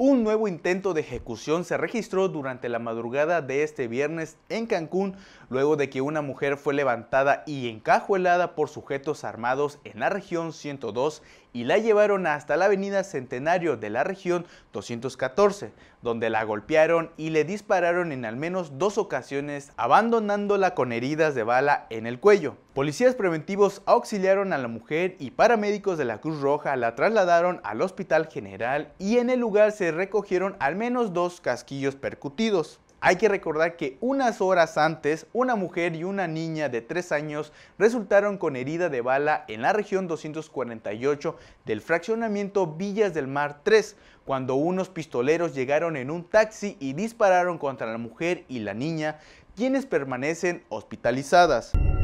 Un nuevo intento de ejecución se registró durante la madrugada de este viernes en Cancún, luego de que una mujer fue levantada y encajuelada por sujetos armados en la región 102 y la llevaron hasta la avenida Centenario de la región 214, donde la golpearon y le dispararon en al menos 2 ocasiones, abandonándola con heridas de bala en el cuello. Policías preventivos auxiliaron a la mujer y paramédicos de la Cruz Roja la trasladaron al Hospital General y en el lugar se recogieron al menos 2 casquillos percutidos. Hay que recordar que unas horas antes, una mujer y una niña de 3 años resultaron con herida de bala en la región 248 del fraccionamiento Villas del Mar 3, cuando unos pistoleros llegaron en un taxi y dispararon contra la mujer y la niña, quienes permanecen hospitalizadas.